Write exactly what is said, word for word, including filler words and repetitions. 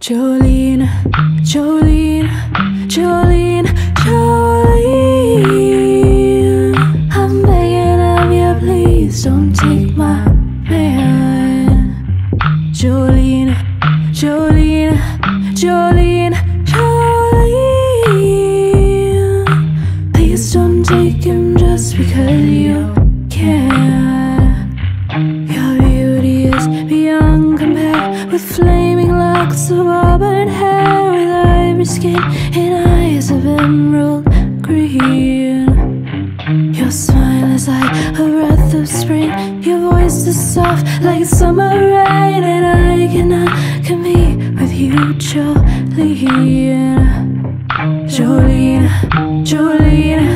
Jolene, Jolene, Jolene, Jolene, I'm begging of you, please don't take my man. Jolene, Jolene, Jolene, Jolene, please don't take him just because you can. Your beauty is beyond compare, with flaming locks of auburn hair, with ivory skin and eyes of emerald green. Your smile is like a breath of spring, your voice is soft like summer rain, and I cannot compete with you, Jolene. Jolene, Jolene,